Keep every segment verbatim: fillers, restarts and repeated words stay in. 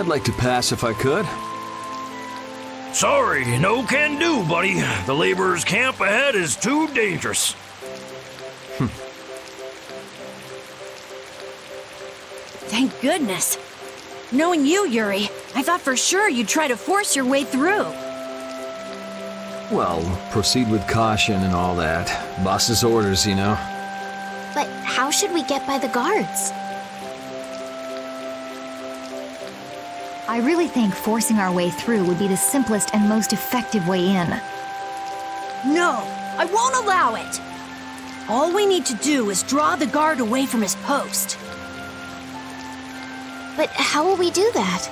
I'd like to pass if I could. Sorry, no can do, buddy. The laborers' camp ahead is too dangerous. Thank goodness. Knowing you, Yuri, I thought for sure you'd try to force your way through. Well, proceed with caution and all that. Boss's orders, you know. But how should we get by the guards? I really think forcing our way through would be the simplest and most effective way in. No, I won't allow it. All we need to do is draw the guard away from his post. But how will we do that?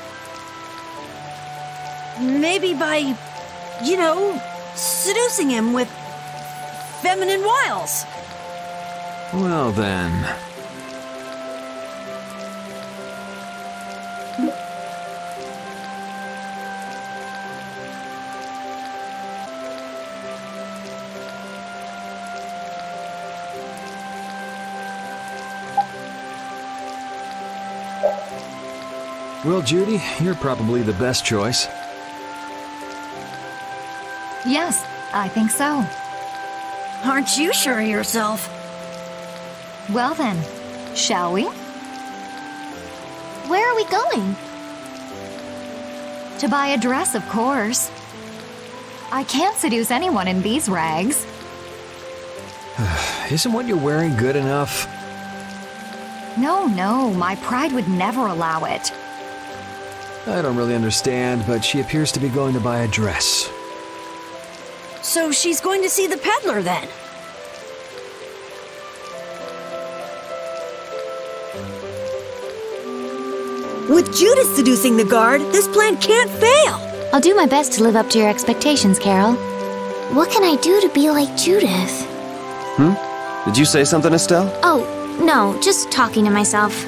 Maybe by, you know, seducing him with feminine wiles. Well then... Well, Judy, you're probably the best choice. Yes, I think so. Aren't you sure of yourself? Well then, shall we? Where are we going? To buy a dress, of course. I can't seduce anyone in these rags. Isn't what you're wearing good enough? No, no, my pride would never allow it. I don't really understand, but she appears to be going to buy a dress. So she's going to see the peddler then? With Judith seducing the guard, this plan can't fail! I'll do my best to live up to your expectations, Karol. What can I do to be like Judith? Hmm? Did you say something, Estelle? Oh, no, just talking to myself.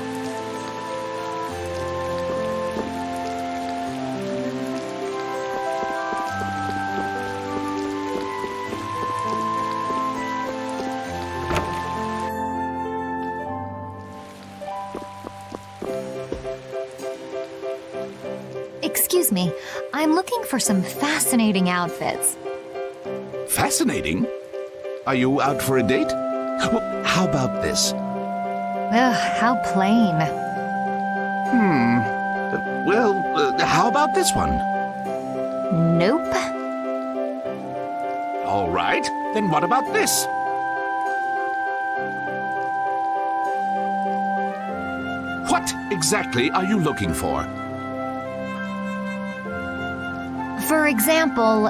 Excuse me, I'm looking for some fascinating outfits. Fascinating? Are you out for a date? Well, how about this? Ugh, how plain. Hmm. Uh, well, uh, how about this one? Nope. All right, then what about this? What exactly are you looking for? For example...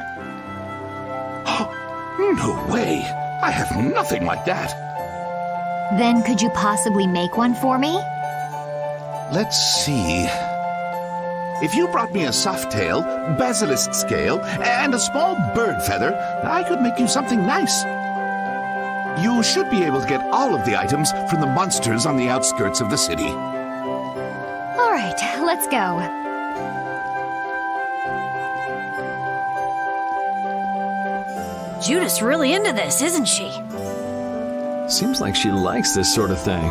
No way! I have nothing like that! Then could you possibly make one for me? Let's see... If you brought me a soft tail, Basilisk Scale, and a small bird feather, I could make you something nice. You should be able to get all of the items from the monsters on the outskirts of the city. All right, let's go. Judith's really into this, isn't she? Seems like she likes this sort of thing.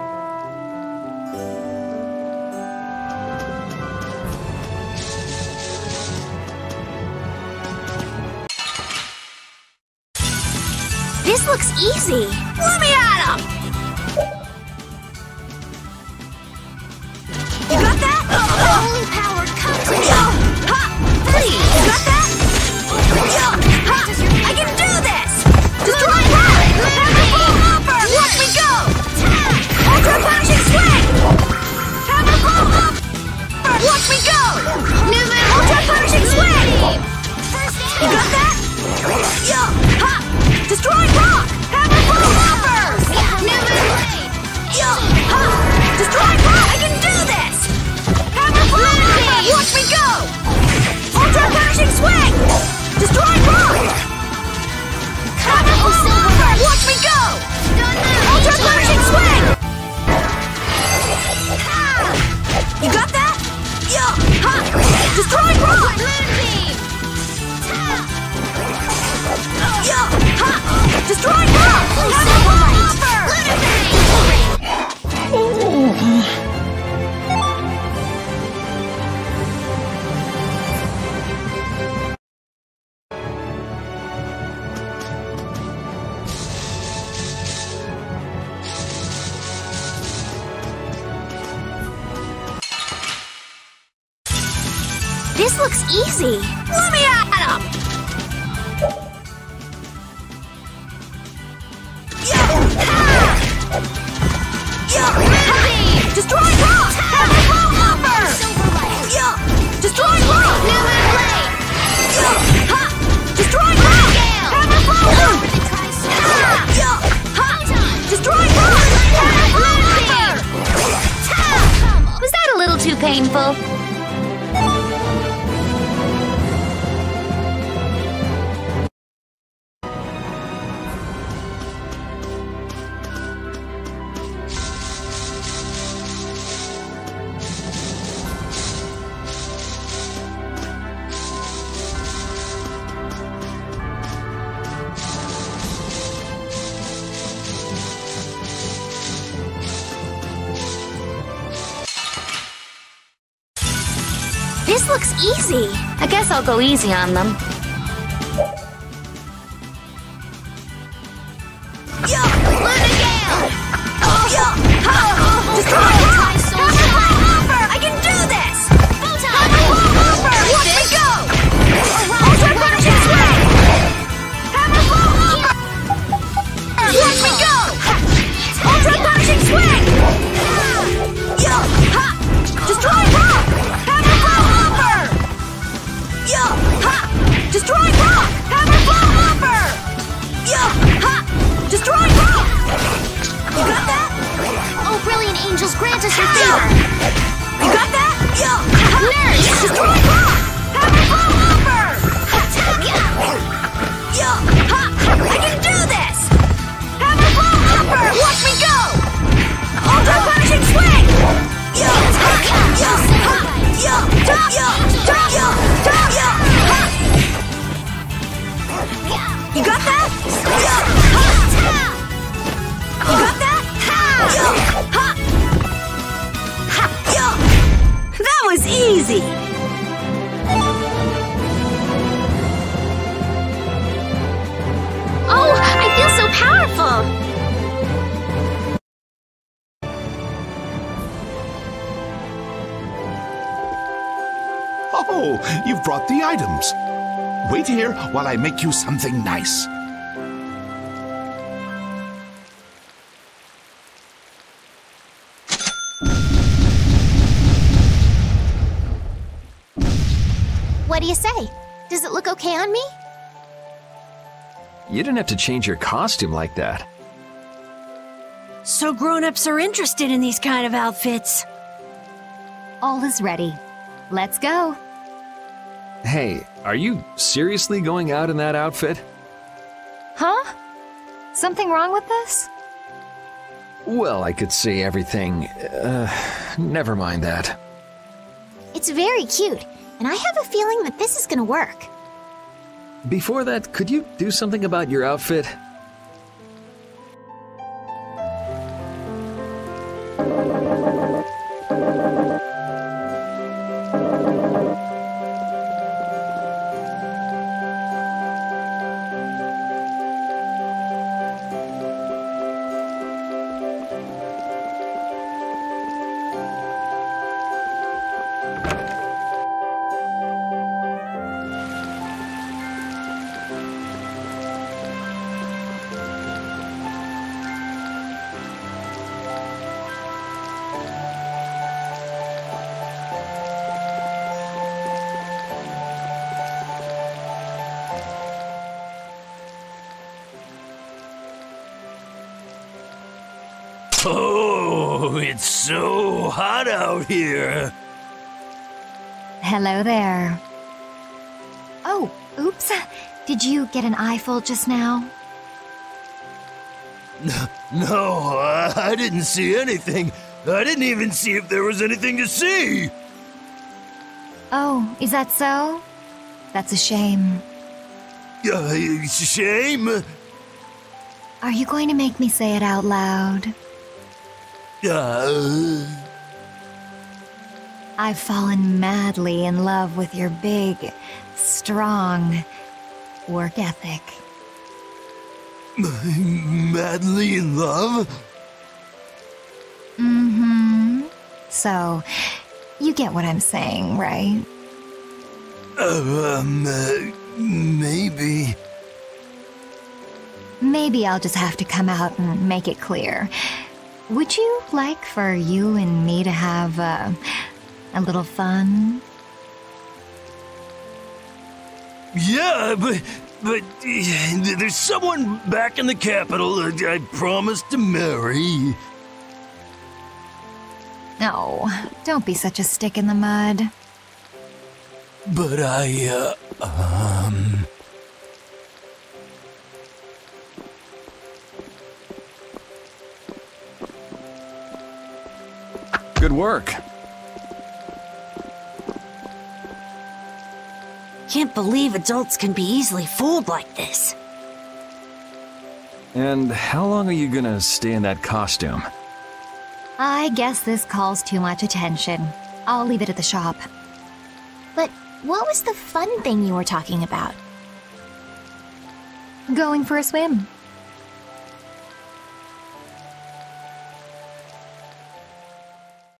This looks easy. Let me at him! You got that? Holy power, come to me! Ha! Please! You got that? Ha! I can do this! Destroy that! Hammer blow upper! Watch me go! Ultra punishing swing! Hammer blow upper! Watch me go! Ultra punishing swing! You got that? Ha! Destroy rock! Hammer blow upper! This looks easy. Let me at him! Yo! Ha! Yo! Heavy! Destroy rock! Heavy blow upper! Yo! Destroy rock! New and blade! Yo! Ha! Destroy rock! Heavy blow upper! Yo! Ha! Destroy rock! Heavy blow upper! Was that a little too painful? This looks easy. I guess I'll go easy on them. Yo! Luna Gale! Yo! Ha! Destroy rock! I can do this! Photon! Watch me go! Ultra punishing swing! Hammer blow upper! Watch me go! Ultra punishing swing! Yo! Ha! Destroy rock! Hammer blow upper! Yo! Ha! Destroy rock! Hammer blow upper! Yo! Ha! Destroy rock! You got that? Oh, brilliant angels, grant us your favor! You got that? Yo! Ha! Nurse! Destroy rock! Hammer blow upper! Yo! Ha! I can do this! Hammer blow upper! Watch me go! Ultra punishing swing! Yo! Ha! Yo! Ha! Yo! Top! Yo! Top! Yo! Top! Yo! Ha! You got that? Yo! Ha! You got that? Yo! Ha! Ha! Yo! That was easy! Oh, I feel so powerful! Oh, you've brought the items. Wait here while I make you something nice. What do you say? Does it look okay on me? You didn't have to change your costume like that. So grown-ups are interested in these kind of outfits. All is ready. Let's go. Hey, are you seriously going out in that outfit? Huh? Something wrong with this? Well, I could see everything. Uh, never mind that. It's very cute, and I have a feeling that this is gonna work. Before that, could you do something about your outfit? Oh, it's so hot out here. Hello there. Oh, oops. Did you get an eyeful just now? No, I, I didn't see anything. I didn't even see if there was anything to see. Oh, is that so? That's a shame. Uh, it's a shame. Are you going to make me say it out loud? Uh, I've fallen madly in love with your big, strong work ethic. madly in love? Mm-hmm. So, you get what I'm saying, right? Uh, um, uh, maybe. Maybe I'll just have to come out and make it clear. Would you like for you and me to have, uh, a little fun? Yeah, but, but uh, there's someone back in the capital that I promised to marry. No, don't be such a stick in the mud. But I, uh, um... Good work. Can't believe adults can be easily fooled like this. And how long are you gonna stay in that costume? I guess this calls too much attention. I'll leave it at the shop. But what was the fun thing you were talking about? Going for a swim.